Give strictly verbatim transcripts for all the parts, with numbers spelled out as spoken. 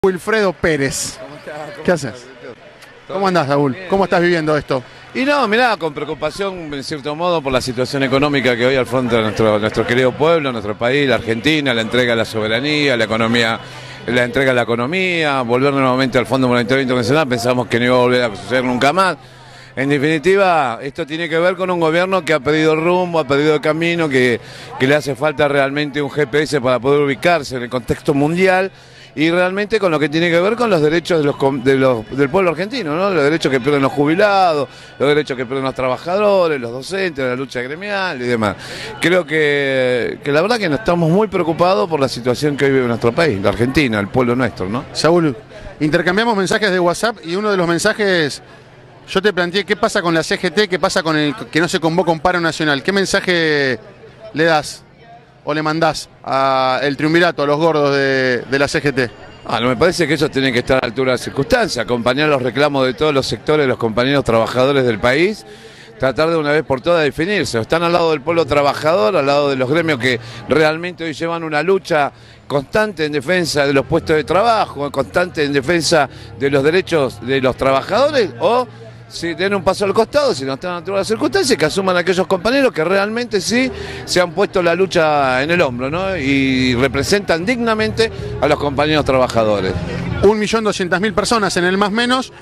Wilfredo Pérez. ¿Cómo estás? ¿Cómo ¿Qué estás? haces? ¿Cómo andás, Saúl? ¿Cómo estás viviendo esto? Y no, mirá, con preocupación, en cierto modo, por la situación económica que hoy al frente de nuestro, nuestro querido pueblo, nuestro país, la Argentina, la entrega a la soberanía, la economía, la entrega a la economía, volver nuevamente al Fondo Monetario Internacional, pensamos que no iba a volver a suceder nunca más. En definitiva, esto tiene que ver con un gobierno que ha perdido rumbo, ha perdido el camino, que, que le hace falta realmente un G P S para poder ubicarse en el contexto mundial. Y realmente con lo que tiene que ver con los derechos de los, de los, del pueblo argentino, ¿no? Los derechos que pierden los jubilados, los derechos que pierden los trabajadores, los docentes, la lucha gremial y demás. Creo que, que la verdad que estamos muy preocupados por la situación que vive nuestro país, la Argentina, el pueblo nuestro, ¿no? Saúl, intercambiamos mensajes de WhatsApp y uno de los mensajes, yo te planteé qué pasa con la C G T, qué pasa con el que no se convoca un paro nacional. ¿Qué mensaje le das o le mandás al triunvirato, a los gordos de, de la C G T? Ah, no, me parece que ellos tienen que estar a la altura de las circunstancias, acompañar los reclamos de todos los sectores, de los compañeros trabajadores del país, tratar de una vez por todas definirse. Están al lado del pueblo trabajador, al lado de los gremios que realmente hoy llevan una lucha constante en defensa de los puestos de trabajo, constante en defensa de los derechos de los trabajadores, o si den un paso al costado, si no están a la altura de las circunstancias, que asuman aquellos compañeros que realmente sí se han puesto la lucha en el hombro, ¿no? Y representan dignamente a los compañeros trabajadores. Un millón doscientas mil personas en el más menos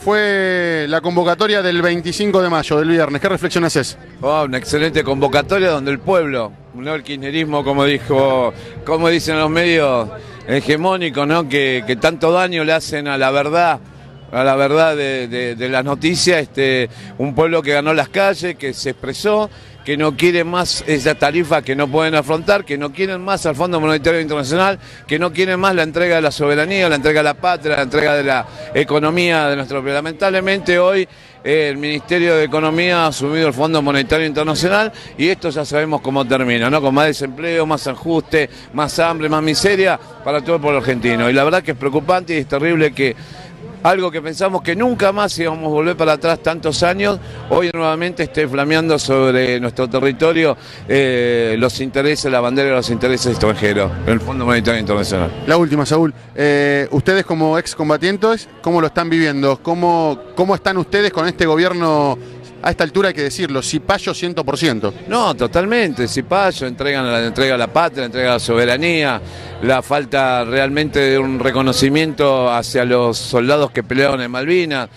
fue la convocatoria del veinticinco de mayo, del viernes. ¿Qué reflexión haces? Oh, una excelente convocatoria donde el pueblo, no el kirchnerismo, como dijo, como dicen los medios hegemónicos, ¿no? Que, que tanto daño le hacen a la verdad. a la verdad de, de, de las noticias, este, un pueblo que ganó las calles, que se expresó, que no quiere más esa tarifa que no pueden afrontar, que no quieren más al Fondo Monetario Internacional, que no quieren más la entrega de la soberanía, la entrega de la patria, la entrega de la economía de nuestro país. Lamentablemente hoy eh, el Ministerio de Economía ha asumido el Fondo Monetario Internacional y esto ya sabemos cómo termina, ¿no? Con más desempleo, más ajuste, más hambre, más miseria para todo el pueblo argentino. Y la verdad que es preocupante y es terrible que algo que pensamos que nunca más íbamos a volver para atrás tantos años, hoy nuevamente esté flameando sobre nuestro territorio eh, los intereses, la bandera de los intereses extranjeros, en el Fondo Monetario Internacional. La última, Saúl. Eh, ustedes como excombatientes, ¿cómo lo están viviendo? ¿Cómo, cómo están ustedes con este gobierno? A esta altura hay que decirlo, cipayo cien por ciento. No, totalmente, cipayo, entregan la entrega a la patria, la entrega a la soberanía, la falta realmente de un reconocimiento hacia los soldados que pelearon en Malvinas,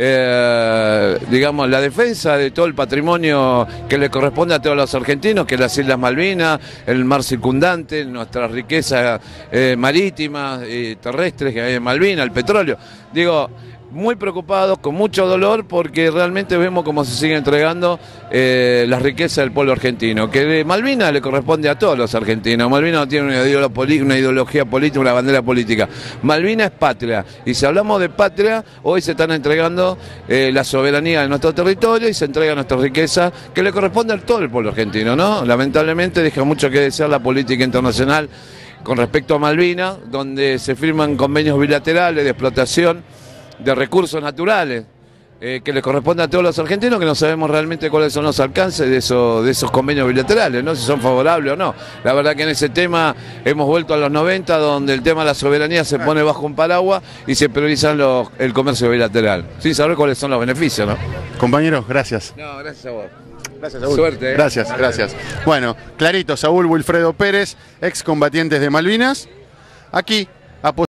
eh, digamos, la defensa de todo el patrimonio que le corresponde a todos los argentinos, que es las Islas Malvinas, el mar circundante, nuestras riquezas eh, marítimas y terrestres que hay en Malvinas, el petróleo. Digo, muy preocupados, con mucho dolor, porque realmente vemos cómo se sigue entregando eh, las riquezas del pueblo argentino, que de Malvinas le corresponde a todos los argentinos. Malvinas no tiene una ideología, una ideología política, una bandera política. Malvinas es patria, y si hablamos de patria, hoy se están entregando eh, la soberanía de nuestro territorio y se entrega nuestra riqueza, que le corresponde a todo el pueblo argentino, ¿no? Lamentablemente deja mucho que desear la política internacional con respecto a Malvinas, donde se firman convenios bilaterales de explotación de recursos naturales eh, que les corresponde a todos los argentinos, que no sabemos realmente cuáles son los alcances de esos, de esos convenios bilaterales, ¿no? Si son favorables o no. La verdad que en ese tema hemos vuelto a los noventa, donde el tema de la soberanía se pone bajo un paraguas y se priorizan los, el comercio bilateral, sin saber cuáles son los beneficios, ¿no? Compañeros, gracias. No, gracias a vos. Gracias, Saúl. Suerte, ¿eh? Gracias, gracias. Bueno, clarito, Saúl Wilfredo Pérez, excombatientes de Malvinas, aquí